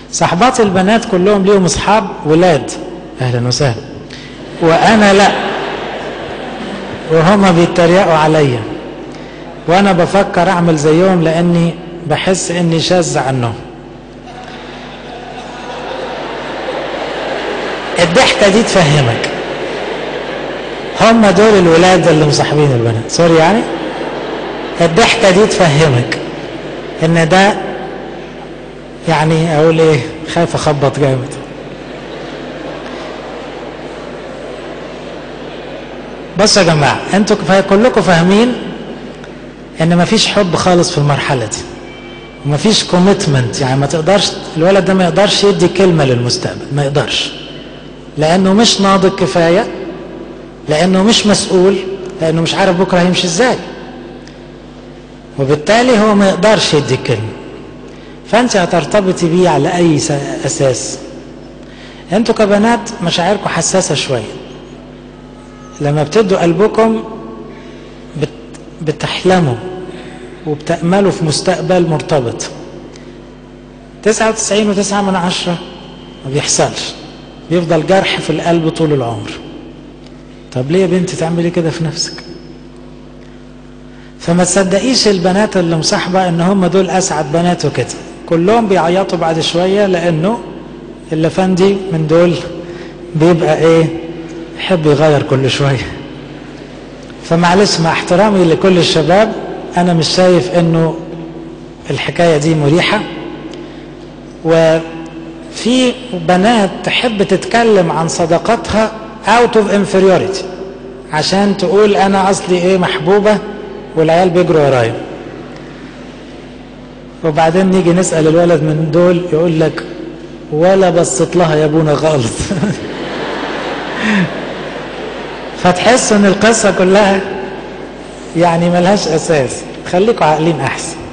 صحبات البنات كلهم ليهم اصحاب ولاد، اهلا وسهلا، وانا لا، وهما بيتريقوا عليا، وانا بفكر اعمل زيهم لاني بحس اني شاذ عنهم. الضحكة دي تفهمك، هم دول الولاد اللي مصاحبين البنات، سوري يعني. الضحكة دي تفهمك ان ده يعني اقول ايه، خايف اخبط جامد. بصوا يا جماعة، انتوا كلكم فاهمين ان مفيش حب خالص في المرحلة دي، ومفيش كوميتمنت، يعني ما تقدرش الولد ده ما يقدرش يدي كلمة للمستقبل، ما يقدرش، لانه مش ناضج كفاية، لانه مش مسؤول، لانه مش عارف بكرة هيمشي ازاي، وبالتالي هو ما يقدرش يدي كلمة. فانت هترتبطي بيه على اي اساس؟ انتوا كبنات مشاعركم حساسة شوية، لما بتدوا قلبكم بتحلموا وبتأملوا في مستقبل مرتبط. 99.9 ما بيحصلش، بيفضل جرح في القلب طول العمر. طب ليه يا بنتي تعملي كده في نفسك؟ فما تصدقيش البنات اللي مصاحبة ان هم دول اسعد بنات وكده، كلهم بيعيطوا بعد شوية، لانه اللفندي من دول بيبقى ايه، يحب يغير كل شوية. فمعلش مع احترامي لكل الشباب، انا مش شايف انه الحكاية دي مريحة. وفي بنات تحب تتكلم عن صداقتها out of inferiority، عشان تقول انا اصلي ايه، محبوبة والعيال بيجروا ورايا. وبعدين نيجي نسأل الولد من دول يقول لك ولا بصت لها يا ابونا خالص. فتحس ان القصة كلها يعني ملهاش اساس. خليكوا عاقلين احسن.